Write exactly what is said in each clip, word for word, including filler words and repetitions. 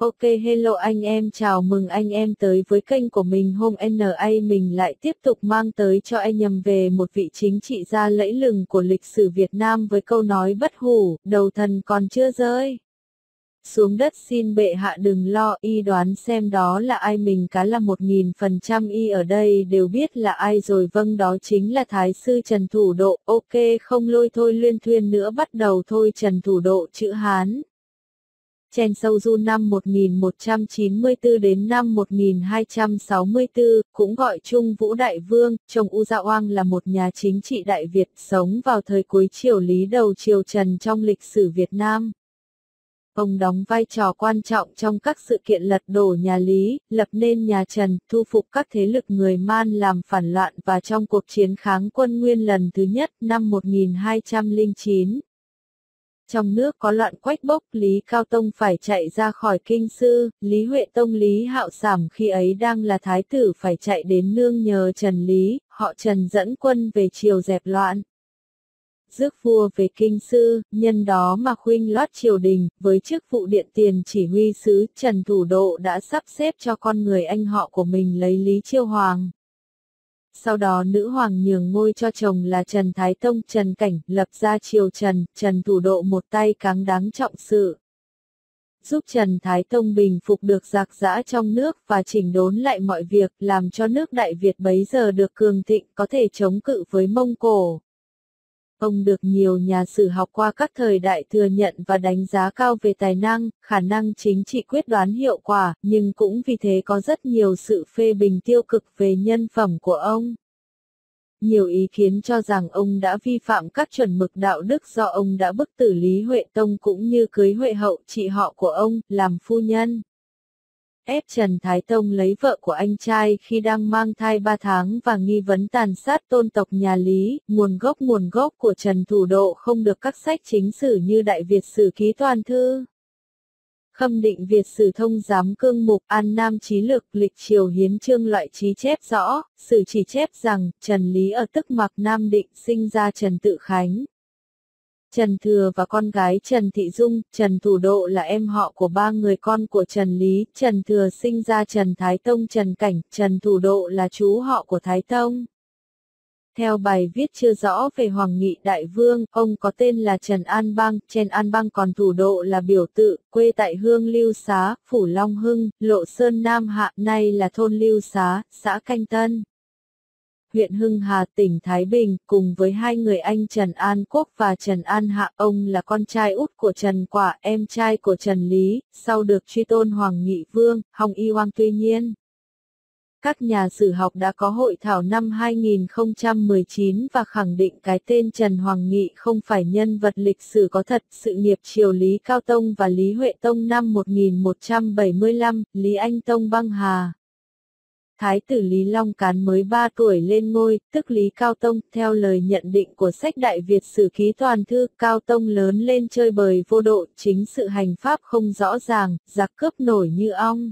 Ok hello anh em, chào mừng anh em tới với kênh của mình. Hôm nay mình lại tiếp tục mang tới cho anh em về một vị chính trị gia lẫy lừng của lịch sử Việt Nam với câu nói bất hủ, đầu thần còn chưa rơi xuống đất xin bệ hạ đừng lo. Y đoán xem đó là ai? Mình cá là một nghìn phần trăm y ở đây đều biết là ai rồi. Vâng, đó chính là Thái sư Trần Thủ Độ. Ok, không lôi thôi luyên thuyên nữa, bắt đầu thôi. Trần Thủ Độ chữ Hán, Chen Sâu Du năm một nghìn một trăm chín mươi tư đến năm một nghìn hai trăm sáu mươi tư, cũng gọi Trung Vũ Đại Vương, chồng U Dạ Oang, là một nhà chính trị Đại Việt, sống vào thời cuối triều Lý đầu triều Trần trong lịch sử Việt Nam. Ông đóng vai trò quan trọng trong các sự kiện lật đổ nhà Lý, lập nên nhà Trần, thu phục các thế lực người Man làm phản loạn, và trong cuộc chiến kháng quân Nguyên lần thứ nhất năm một nghìn hai trăm lẻ chín. Trong nước có loạn quách bốc, Lý Cao Tông phải chạy ra khỏi kinh sư. Lý Huệ Tông Lý Hạo Sảm khi ấy đang là thái tử phải chạy đến nương nhờ Trần Lý, họ Trần dẫn quân về triều dẹp loạn, rước vua về kinh sư, nhân đó mà khuynh loát triều đình. Với chức vụ điện tiền chỉ huy sứ, Trần Thủ Độ đã sắp xếp cho con người anh họ của mình lấy Lý Chiêu Hoàng. Sau đó nữ hoàng nhường ngôi cho chồng là Trần Thái Tông Trần Cảnh, lập ra triều Trần. Trần Thủ Độ một tay cáng đáng trọng sự, giúp Trần Thái Tông bình phục được rạc rã trong nước và chỉnh đốn lại mọi việc, làm cho nước Đại Việt bấy giờ được cường thịnh, có thể chống cự với Mông Cổ. Ông được nhiều nhà sử học qua các thời đại thừa nhận và đánh giá cao về tài năng, khả năng chính trị quyết đoán hiệu quả, nhưng cũng vì thế có rất nhiều sự phê bình tiêu cực về nhân phẩm của ông. Nhiều ý kiến cho rằng ông đã vi phạm các chuẩn mực đạo đức do ông đã bức tử Lý Huệ Tông cũng như cưới Huệ hậu chị họ của ông làm phu nhân, ép Trần Thái Tông lấy vợ của anh trai khi đang mang thai ba tháng và nghi vấn tàn sát tôn tộc nhà Lý. Nguồn gốc Nguồn gốc của Trần Thủ Độ không được các sách chính sử như Đại Việt Sử Ký Toàn Thư, Khâm Định Việt Sử Thông Giám Cương Mục, An Nam Chí Lược, Lịch Triều Hiến Chương loại trí chép rõ. Sử chỉ chép rằng Trần Lý ở tức Mạc Nam Định sinh ra Trần Tự Khánh, Trần Thừa và con gái Trần Thị Dung. Trần Thủ Độ là em họ của ba người con của Trần Lý. Trần Thừa sinh ra Trần Thái Tông Trần Cảnh, Trần Thủ Độ là chú họ của Thái Tông. Theo bài viết chưa rõ về Hoàng Nghị Đại Vương, ông có tên là Trần An Bang, Trần An Bang, còn Thủ Độ là biểu tự, quê tại Hương Lưu Xá, Phủ Long Hưng, Lộ Sơn Nam Hạ, nay là thôn Lưu Xá, xã Canh Tân, huyện Hưng Hà, tỉnh Thái Bình, cùng với hai người anh Trần An Quốc và Trần An Hạ. Ông là con trai út của Trần Quả, em trai của Trần Lý, sau được truy tôn Hoàng Nghị Vương, Hồng Y Hoàng. Tuy nhiên, các nhà sử học đã có hội thảo năm hai nghìn không trăm mười chín và khẳng định cái tên Trần Hoàng Nghị không phải nhân vật lịch sử có thật. Sự nghiệp triều Lý Cao Tông và Lý Huệ Tông năm một nghìn một trăm bảy mươi lăm, Lý Anh Tông băng hà. Thái tử Lý Long Cán mới ba tuổi lên ngôi, tức Lý Cao Tông. Theo lời nhận định của sách Đại Việt Sử Ký Toàn Thư, Cao Tông lớn lên chơi bời vô độ, chính sự hành pháp không rõ ràng, giặc cướp nổi như ong,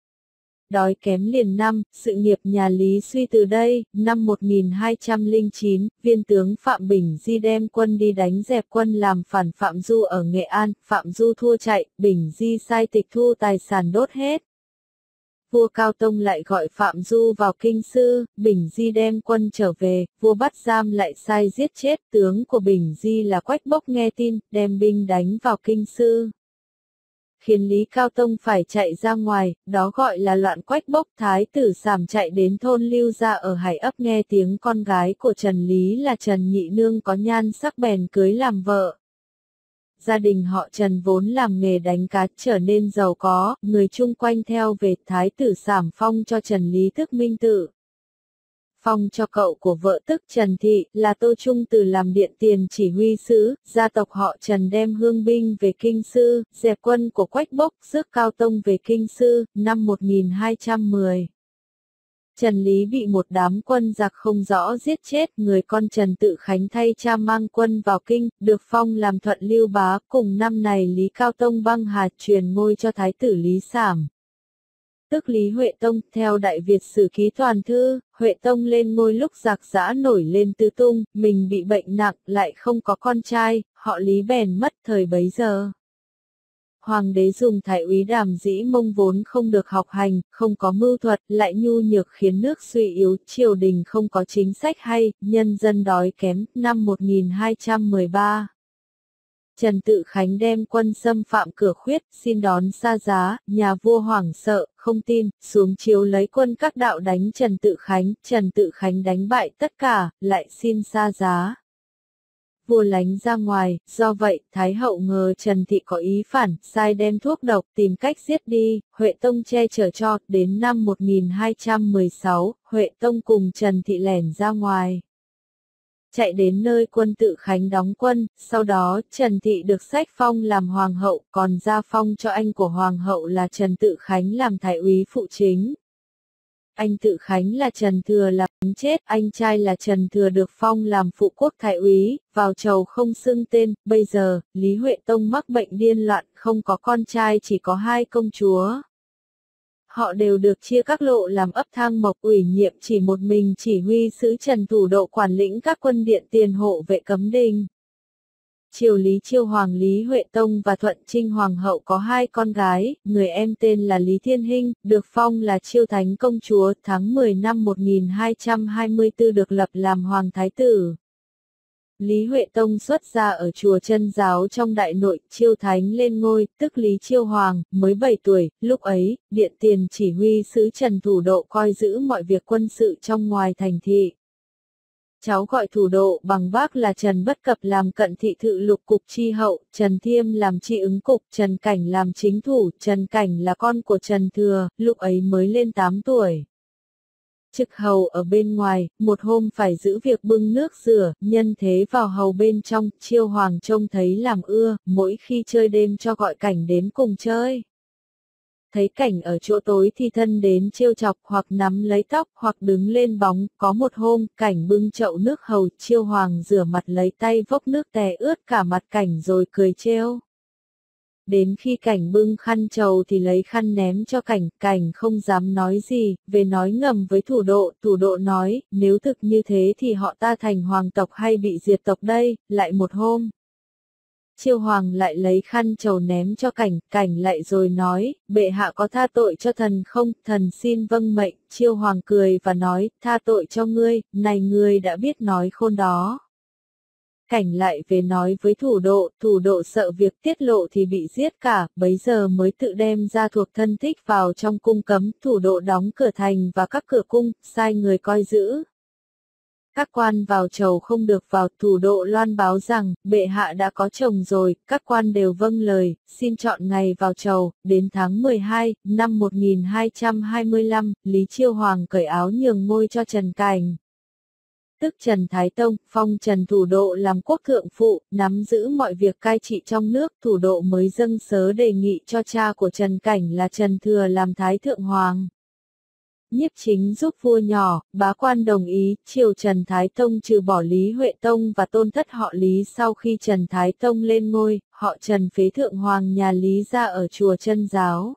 đói kém liền năm. Sự nghiệp nhà Lý suy từ đây. Năm một nghìn hai trăm lẻ chín, viên tướng Phạm Bình Di đem quân đi đánh dẹp quân làm phản Phạm Du ở Nghệ An. Phạm Du thua chạy, Bình Di sai tịch thu tài sản đốt hết. Vua Cao Tông lại gọi Phạm Du vào kinh sư, Bình Di đem quân trở về, vua bắt giam lại sai giết chết. Tướng của Bình Di là Quách Bốc nghe tin, đem binh đánh vào kinh sư, khiến Lý Cao Tông phải chạy ra ngoài, đó gọi là loạn Quách Bốc. Thái tử Sảm chạy đến thôn Lưu Gia ở Hải Ấp, nghe tiếng con gái của Trần Lý là Trần Nhị Nương có nhan sắc bèn cưới làm vợ. Gia đình họ Trần vốn làm nghề đánh cá trở nên giàu có, người chung quanh theo về. Thái tử Sảm phong cho Trần Lý tức Minh Tự, phong cho cậu của vợ tức Trần Thị là Tô Trung Từ làm điện tiền chỉ huy sứ. Gia tộc họ Trần đem hương binh về kinh sư, dẹp quân của Quách Bốc, rước Cao Tông về kinh sư. Năm một nghìn hai trăm mười, Trần Lý bị một đám quân giặc không rõ giết chết. Người con Trần Tự Khánh thay cha mang quân vào kinh, được phong làm Thuận Lưu Bá. Cùng năm này Lý Cao Tông băng hà, truyền ngôi cho Thái tử Lý Sảm, tức Lý Huệ Tông. Theo Đại Việt Sử Ký Toàn Thư, Huệ Tông lên ngôi lúc giặc giã nổi lên tứ tung, mình bị bệnh nặng, lại không có con trai, họ Lý bèn mất thời bấy giờ. hoàng đế dùng thái úy Đàm Dĩ Mông vốn không được học hành, không có mưu thuật, lại nhu nhược khiến nước suy yếu, triều đình không có chính sách hay, nhân dân đói kém. Năm một nghìn hai trăm mười ba, Trần Tự Khánh đem quân xâm phạm Cửa Khuyết, xin đón xa giá, nhà vua hoảng sợ, không tin, xuống chiếu lấy quân các đạo đánh Trần Tự Khánh, Trần Tự Khánh đánh bại tất cả, lại xin xa giá. Vua lánh ra ngoài, do vậy, Thái hậu ngờ Trần Thị có ý phản, sai đem thuốc độc tìm cách giết đi, Huệ Tông che chở cho, đến năm một nghìn hai trăm mười sáu, Huệ Tông cùng Trần Thị lẻn ra ngoài. Chạy đến nơi quân Tự Khánh đóng quân, sau đó Trần Thị được sách phong làm hoàng hậu, còn ra phong cho anh của hoàng hậu là Trần Tự Khánh làm thái úy phụ chính. Anh Tự Khánh là Trần Thừa là bắn chết, anh trai là Trần Thừa được phong làm phụ quốc thái úy, vào chầu không xưng tên. Bây giờ, Lý Huệ Tông mắc bệnh điên loạn, không có con trai, chỉ có hai công chúa. Họ đều được chia các lộ làm ấp thang mộc, ủy nhiệm chỉ một mình chỉ huy sứ Trần Thủ Độ quản lĩnh các quân điện tiền hộ vệ cấm đình. Triều Lý Chiêu Hoàng Lý Huệ Tông và Thuận Trinh Hoàng hậu có hai con gái, người em tên là Lý Thiên Hinh, được phong là Chiêu Thánh công chúa, tháng mười năm một nghìn hai trăm hai mươi tư được lập làm hoàng thái tử. Lý Huệ Tông xuất gia ở chùa Chân Giáo trong Đại Nội, Chiêu Thánh lên ngôi, tức Lý Chiêu Hoàng, mới bảy tuổi, lúc ấy, điện tiền chỉ huy sứ Trần Thủ Độ coi giữ mọi việc quân sự trong ngoài thành thị. Cháu gọi Thủ Độ bằng bác là Trần Bất Cập làm cận thị thự lục cục chi hậu, Trần Thiêm làm tri ứng cục, Trần Cảnh làm chính thủ, Trần Cảnh là con của Trần Thừa, lúc ấy mới lên tám tuổi. Trực hầu ở bên ngoài, một hôm phải giữ việc bưng nước rửa, nhân thế vào hầu bên trong, Chiêu Hoàng trông thấy làm ưa, mỗi khi chơi đêm cho gọi Cảnh đến cùng chơi. Thấy Cảnh ở chỗ tối thì thân đến trêu chọc hoặc nắm lấy tóc hoặc đứng lên bóng, có một hôm, Cảnh bưng chậu nước hầu, Chiêu Hoàng rửa mặt lấy tay vốc nước tè ướt cả mặt Cảnh rồi cười trêu. Đến khi Cảnh bưng khăn trầu thì lấy khăn ném cho Cảnh, Cảnh không dám nói gì, về nói ngầm với Thủ Độ, Thủ Độ nói, nếu thực như thế thì họ ta thành hoàng tộc hay bị diệt tộc đây. Lại một hôm, Chiêu Hoàng lại lấy khăn trầu ném cho Cảnh, Cảnh lại rồi nói, bệ hạ có tha tội cho thần không, thần xin vâng mệnh. Chiêu Hoàng cười và nói, tha tội cho ngươi, này ngươi đã biết nói khôn đó. Cảnh lại về nói với Thủ Độ, Thủ Độ sợ việc tiết lộ thì bị giết cả, bấy giờ mới tự đem ra thuộc thân thích vào trong cung cấm. Thủ Độ đóng cửa thành và các cửa cung, sai người coi giữ. Các quan vào chầu không được vào, Thủ Độ loan báo rằng, bệ hạ đã có chồng rồi, các quan đều vâng lời, xin chọn ngày vào chầu. Đến tháng mười hai, năm một nghìn hai trăm hai mươi lăm, Lý Chiêu Hoàng cởi áo nhường ngôi cho Trần Cảnh, tức Trần Thái Tông, phong Trần Thủ Độ làm quốc thượng phụ, nắm giữ mọi việc cai trị trong nước. Thủ Độ mới dâng sớ đề nghị cho cha của Trần Cảnh là Trần Thừa làm Thái Thượng Hoàng. Nhiếp Chính giúp vua nhỏ, bá quan đồng ý, triều Trần Thái Tông trừ bỏ Lý Huệ Tông và tôn thất họ Lý. Sau khi Trần Thái Tông lên ngôi, họ Trần phế Thượng Hoàng nhà Lý ra ở chùa Chân Giáo,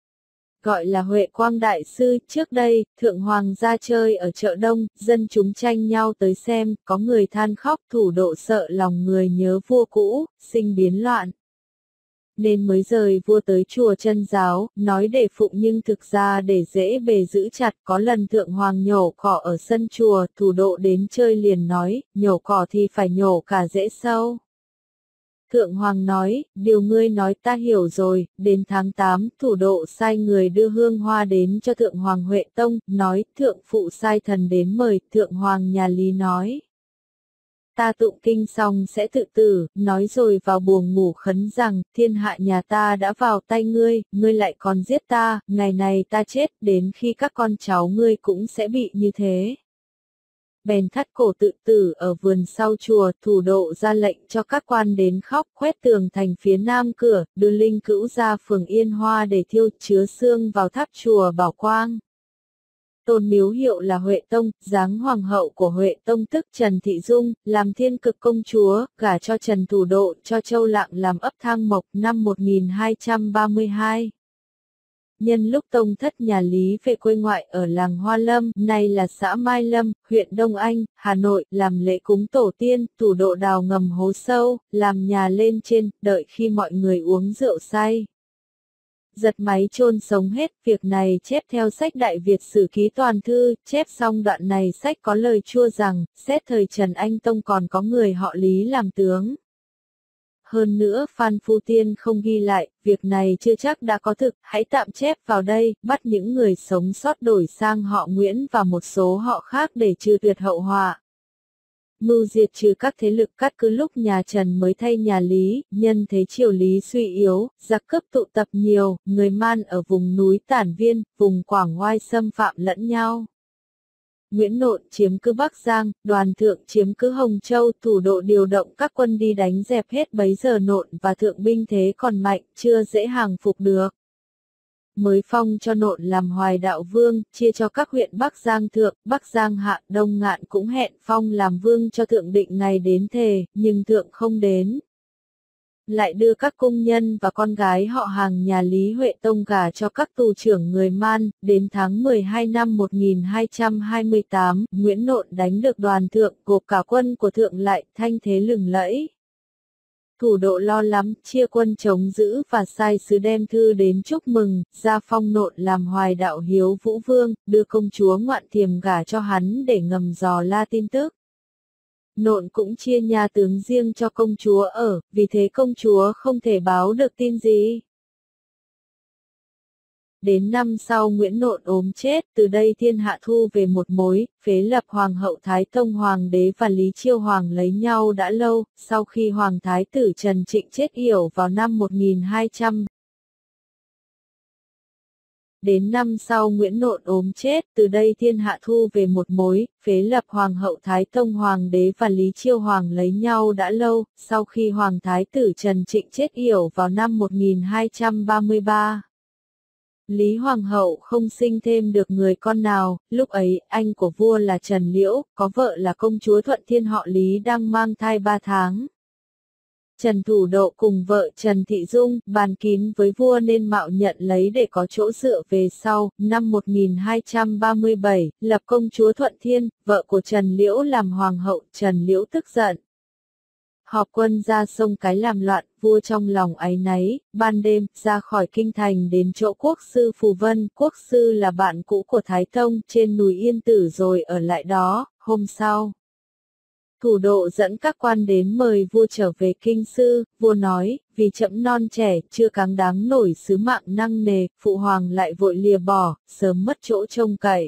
gọi là Huệ Quang Đại Sư. Trước đây, Thượng Hoàng ra chơi ở chợ Đông, dân chúng tranh nhau tới xem, có người than khóc. Thủ Độ sợ lòng người nhớ vua cũ, sinh biến loạn, nên mới rời vua tới chùa Chân Giáo, nói để phụng nhưng thực ra để dễ bề giữ chặt. Có lần Thượng Hoàng nhổ cỏ ở sân chùa, Thủ Độ đến chơi liền nói, nhổ cỏ thì phải nhổ cả rễ sâu. Thượng Hoàng nói, điều ngươi nói ta hiểu rồi. Đến tháng tám, Thủ Độ sai người đưa hương hoa đến cho Thượng Hoàng Huệ Tông, nói, thượng phụ sai thần đến mời. Thượng Hoàng nhà Lý nói, ta tụng kinh xong sẽ tự tử, nói rồi vào buồng ngủ khấn rằng, thiên hạ nhà ta đã vào tay ngươi, ngươi lại còn giết ta, ngày này ta chết, đến khi các con cháu ngươi cũng sẽ bị như thế. Bèn thắt cổ tự tử ở vườn sau chùa. Thủ Độ ra lệnh cho các quan đến khóc, khoét tường thành phía nam cửa, đưa linh cữu ra phường Yên Hoa để thiêu, chứa xương vào tháp chùa Bảo Quang. Tôn miếu hiệu là Huệ Tông, giáng hoàng hậu của Huệ Tông tức Trần Thị Dung, làm thiên cực công chúa, gả cho Trần Thủ Độ, cho Châu Lạng làm ấp thang mộc. Năm một nghìn hai trăm ba mươi hai, nhân lúc tông thất nhà Lý về quê ngoại ở làng Hoa Lâm, nay là xã Mai Lâm, huyện Đông Anh, Hà Nội, làm lễ cúng tổ tiên. Thủ Độ đào ngầm hố sâu, làm nhà lên trên, đợi khi mọi người uống rượu say, giật máy chôn sống hết. Việc này chép theo sách Đại Việt Sử Ký Toàn Thư, chép xong đoạn này sách có lời chua rằng, xét thời Trần Anh Tông còn có người họ Lý làm tướng. Hơn nữa Phan Phu Tiên không ghi lại, việc này chưa chắc đã có thực, hãy tạm chép vào đây, bắt những người sống sót đổi sang họ Nguyễn và một số họ khác để trừ tuyệt hậu họa. Mưu diệt trừ các thế lực cát cứ lúc nhà Trần mới thay nhà Lý, nhân thế triều Lý suy yếu, giặc cướp tụ tập nhiều, người Man ở vùng núi Tản Viên, vùng Quảng Oai xâm phạm lẫn nhau. Nguyễn Nộn chiếm cứ Bắc Giang, Đoàn Thượng chiếm cứ Hồng Châu, thủ độ điều động các quân đi đánh dẹp hết. Bấy giờ Nộn và Thượng binh thế còn mạnh, chưa dễ hàng phục được. Mới phong cho Nộn làm Hoài Đạo Vương, chia cho các huyện Bắc Giang Thượng, Bắc Giang Hạ, Đông Ngạn cũng hẹn phong làm vương cho Thượng định ngày đến thề, nhưng Thượng không đến. Lại đưa các cung nhân và con gái họ hàng nhà Lý Huệ Tông gả cho các tù trưởng người Man. Đến tháng mười hai năm một nghìn hai trăm hai mươi tám, Nguyễn Nộn đánh được Đoàn Thượng, gộp cả quân của Thượng lại, thanh thế lừng lẫy. Thủ độ lo lắm, chia quân chống giữ và sai sứ đem thư đến chúc mừng, ra phong Nộn làm Hoài Đạo Hiếu Vũ Vương, đưa công chúa Ngoạn Thiềm gả cho hắn để ngầm dò la tin tức. Nộn cũng chia nhà tướng riêng cho công chúa ở, vì thế công chúa không thể báo được tin gì. Đến năm sau Nguyễn Nộn ốm chết, từ đây thiên hạ thu về một mối, phế lập Hoàng hậu Thái Tông Hoàng đế và Lý Chiêu Hoàng lấy nhau đã lâu, sau khi Hoàng Thái tử Trần Trịnh chết yểu vào năm một nghìn hai trăm. Đến năm sau Nguyễn Nộn ốm chết, từ đây thiên hạ thu về một mối, phế lập Hoàng hậu Thái Tông Hoàng đế và Lý Chiêu Hoàng lấy nhau đã lâu, sau khi Hoàng Thái tử Trần Trịnh chết yểu vào năm một nghìn hai trăm ba mươi ba. Lý Hoàng hậu không sinh thêm được người con nào, lúc ấy anh của vua là Trần Liễu, có vợ là công chúa Thuận Thiên họ Lý đang mang thai ba tháng. Trần Thủ Độ cùng vợ Trần Thị Dung bàn kín với vua nên mạo nhận lấy để có chỗ dựa về sau. Năm một nghìn hai trăm ba mươi bảy, lập công chúa Thuận Thiên, vợ của Trần Liễu làm hoàng hậu. Trần Liễu tức giận, họp quân ra sông Cái làm loạn. Vua trong lòng áy náy, ban đêm ra khỏi kinh thành đến chỗ quốc sư Phù Vân. Quốc sư là bạn cũ của Thái Tông, trên núi Yên Tử rồi ở lại đó. Hôm sau, Thủ Độ dẫn các quan đến mời vua trở về kinh sư. Vua nói, vì trẫm non trẻ, chưa cáng đáng nổi sứ mạng nặng nề, phụ hoàng lại vội lìa bỏ, sớm mất chỗ trông cậy,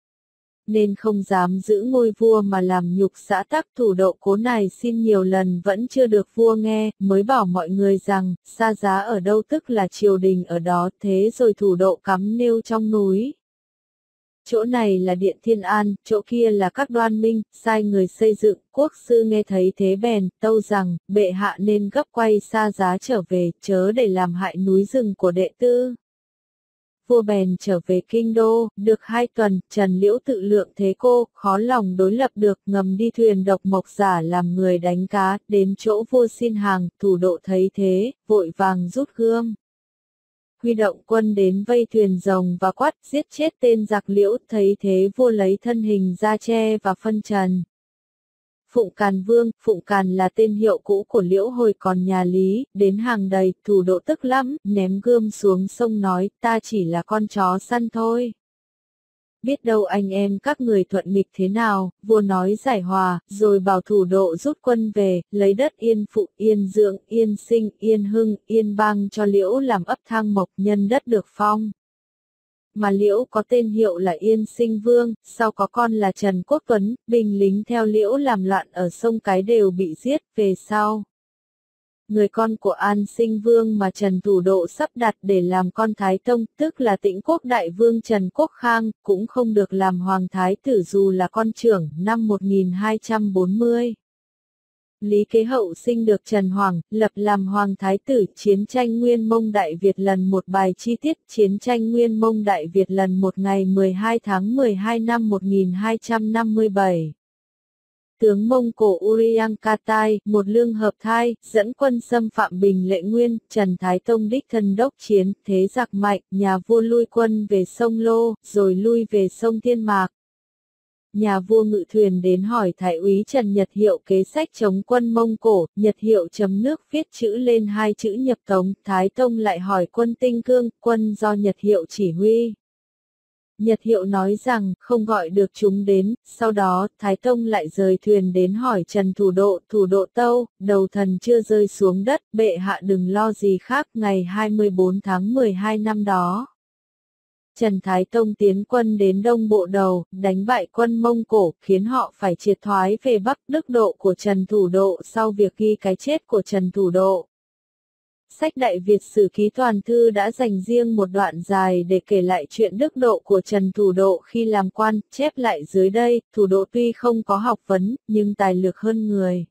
nên không dám giữ ngôi vua mà làm nhục xã tắc. Thủ Độ cố nài xin nhiều lần vẫn chưa được vua nghe, mới bảo mọi người rằng, xa giá ở đâu tức là triều đình ở đó. Thế rồi Thủ Độ cắm nêu trong núi. Chỗ này là Điện Thiên An, chỗ kia là các Đoan Minh, sai người xây dựng. Quốc sư nghe thấy thế bèn tâu rằng, bệ hạ nên gấp quay xa giá trở về, chớ để làm hại núi rừng của đệ tư. Vua bèn trở về kinh đô, được hai tuần, Trần Liễu tự lượng thế cô, khó lòng đối lập được, ngầm đi thuyền độc mộc giả làm người đánh cá, đến chỗ vua xin hàng. Thủ Độ thấy thế, vội vàng rút gươm, huy động quân đến vây thuyền rồng và quát, giết chết tên giặc Liễu. Thấy thế vua lấy thân hình ra che và phân trần. Phụng Càn Vương, Phụng Càn là tên hiệu cũ của Liễu hồi còn nhà Lý, đến hàng đầy. Thủ Độ tức lắm, ném gươm xuống sông nói, ta chỉ là con chó săn thôi. Biết đâu anh em các người thuận nghịch thế nào. Vua nói giải hòa, rồi bảo Thủ Độ rút quân về, lấy đất Yên Phụ, Yên Dưỡng, Yên Sinh, Yên Hưng, Yên Bang cho Liễu làm ấp Thang Mộc, nhân đất được phong. Mà Liễu có tên hiệu là Yên Sinh Vương, sau có con là Trần Quốc Tuấn. Binh lính theo Liễu làm loạn ở sông Cái đều bị giết. Về sau, người con của An Sinh Vương mà Trần Thủ Độ sắp đặt để làm con Thái Tông, tức là Tĩnh Quốc Đại Vương Trần Quốc Khang, cũng không được làm hoàng thái tử dù là con trưởng. Năm một nghìn hai trăm bốn mươi, Lý Kế Hậu sinh được Trần Hoàng, lập làm hoàng thái tử. Chiến tranh Nguyên Mông Đại Việt lần một bài chi tiết. Chiến tranh Nguyên Mông Đại Việt lần một ngày mười hai tháng mười hai năm một nghìn hai trăm năm mươi bảy. Tướng Mông Cổ Uriankatai, một lương hợp thai, dẫn quân xâm phạm Bình Lệ Nguyên. Trần Thái Tông đích thân đốc chiến, thế giặc mạnh, nhà vua lui quân về sông Lô, rồi lui về sông Thiên Mạc. nhà vua ngự thuyền đến hỏi thái úy Trần Nhật Hiệu kế sách chống quân Mông Cổ, Nhật Hiệu chấm nước viết chữ lên hai chữ nhập tống, Thái Tông lại hỏi quân Tinh Cương, quân do Nhật Hiệu chỉ huy. Nhật Hiệu nói rằng không gọi được chúng đến, sau đó Thái Tông lại rời thuyền đến hỏi Trần Thủ Độ, Thủ Độ tâu, đầu thần chưa rơi xuống đất, bệ hạ đừng lo gì khác. Ngày hai mươi bốn tháng mười hai năm đó, Trần Thái Tông tiến quân đến Đông Bộ Đầu, đánh bại quân Mông Cổ, khiến họ phải triệt thoái về Bắc. Đức độ của Trần Thủ Độ sau việc ghi cái chết của Trần Thủ Độ. Sách Đại Việt Sử Ký Toàn Thư đã dành riêng một đoạn dài để kể lại chuyện đức độ của Trần Thủ Độ khi làm quan, chép lại dưới đây, Thủ Độ tuy không có học vấn, nhưng tài lược hơn người.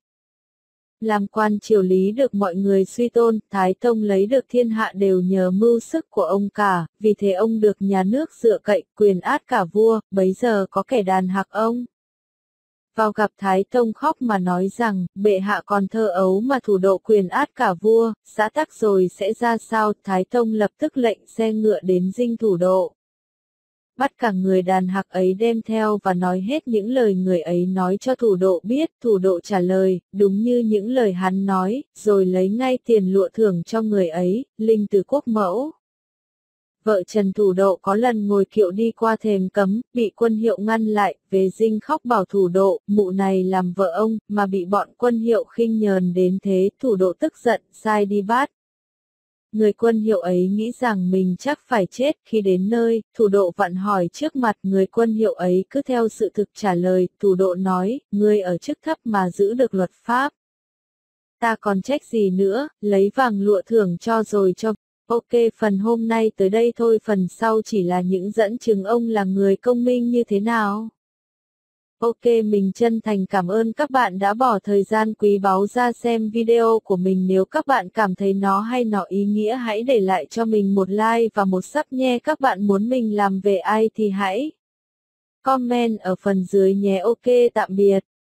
Làm quan triều lý được mọi người suy tôn, Thái Tông lấy được thiên hạ đều nhờ mưu sức của ông cả, vì thế ông được nhà nước dựa cậy, quyền át cả vua, bấy giờ có kẻ đàn hạc ông. Vào gặp Thái Tông khóc mà nói rằng, bệ hạ còn thơ ấu mà Thủ Độ quyền át cả vua, xã tắc rồi sẽ ra sao. Thái Tông lập tức lệnh xe ngựa đến dinh Thủ Độ, bắt cả người đàn hạc ấy đem theo và nói hết những lời người ấy nói cho Thủ Độ biết. Thủ Độ trả lời, đúng như những lời hắn nói, rồi lấy ngay tiền lụa thưởng cho người ấy, linh từ quốc mẫu. Vợ Trần Thủ Độ có lần ngồi kiệu đi qua thềm cấm, bị quân Hiệu ngăn lại, về dinh khóc bảo Thủ Độ, mụ này làm vợ ông, mà bị bọn quân Hiệu khinh nhờn đến thế. Thủ Độ tức giận, sai đi bắt. Người quân Hiệu ấy nghĩ rằng mình chắc phải chết. Khi đến nơi, Thủ Độ vặn hỏi trước mặt người quân Hiệu ấy cứ theo sự thực trả lời. Thủ Độ nói, ngươi ở chức thấp mà giữ được luật pháp, ta còn trách gì nữa, lấy vàng lụa thưởng cho rồi cho. Ok, phần hôm nay tới đây thôi, phần sau chỉ là những dẫn chứng ông là người công minh như thế nào. Ok, mình chân thành cảm ơn các bạn đã bỏ thời gian quý báu ra xem video của mình. Nếu các bạn cảm thấy nó hay nó ý nghĩa, hãy để lại cho mình một like và một sub nhé. Các bạn muốn mình làm về ai thì hãy comment ở phần dưới nhé. Ok, tạm biệt.